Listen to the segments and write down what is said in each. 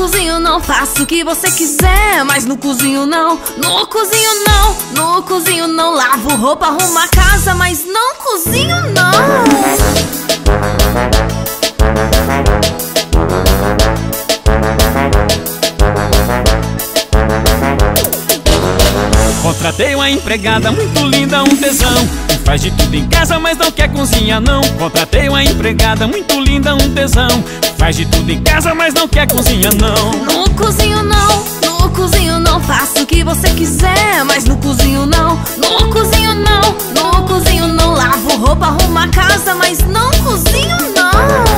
cozinho não, faço o que você quiser, mas no cozinho não, no cozinho não, no cozinho não. Lavo roupa, arrumo a casa, mas não cozinho não. Contratei uma empregada muito linda, um tesão, que faz de tudo em casa, mas não quer cozinhar não. Contratei uma empregada muito linda, um tesão, que faz de tudo em casa, mas não quer cozinhar não. No cozinho não, no cozinho não, faço o que você quiser, mas no cozinho não, no cozinho não, no cozinho não. Lavo roupa, arrumo a casa, mas não cozinho não.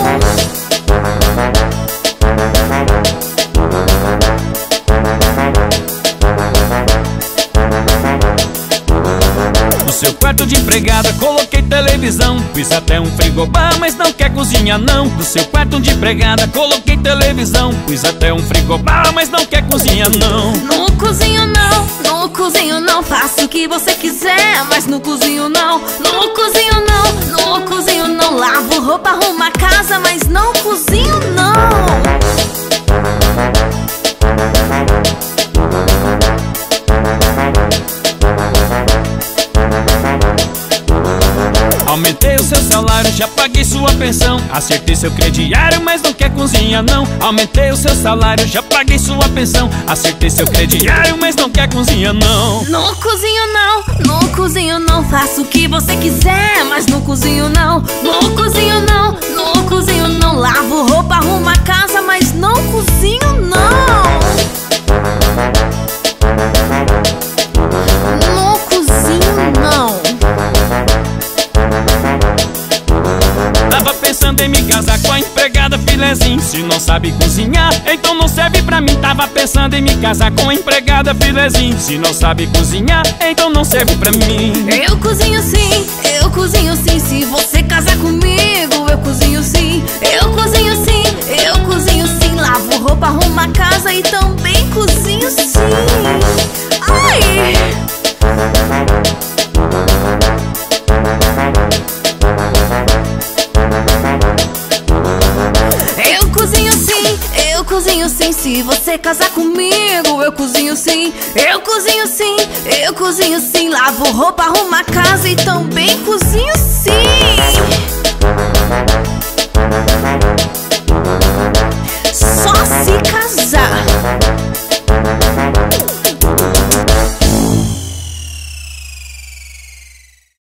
No seu quarto de empregada coloquei televisão, pus até um frigobar, mas não quer cozinhar não. No seu quarto de empregada coloquei televisão, pus até um frigobar, mas não quer cozinhar não. No cozinho não, no cozinho não, faço o que você quiser, mas no cozinho não, no cozinho não, no cozinho não. Lavo roupa, arrumo a casa, mas não cozinho não. Aumentei o seu salário, já paguei sua pensão, acertei seu crediário, mas não quer cozinhar não. Aumentei o seu salário, já paguei sua pensão, acertei seu crediário, mas não quer cozinhar não. No cozinho não, no cozinho não, faço o que você quiser, mas no cozinho não, no cozinho não, no cozinho não. Lavo roupa, arrumo a casa, mas não cozinho não. No cozinho não. Tava pensando em me casar com a empregada filezinho. Se não sabe cozinhar, então não serve pra mim. Tava pensando em me casar com a empregada filezinho. Se não sabe cozinhar, então não serve pra mim. Eu cozinho sim, eu cozinho sim. Se você casar comigo, eu cozinho sim. Eu cozinho sim, eu cozinho sim. Lavo roupa, arrumo a casa e também cozinho sim. Ai! Eu cozinho sim, eu cozinho sim. Se você casar comigo, eu cozinho sim. Eu cozinho sim, eu cozinho sim. Lavo roupa, arrumo a casa e também cozinho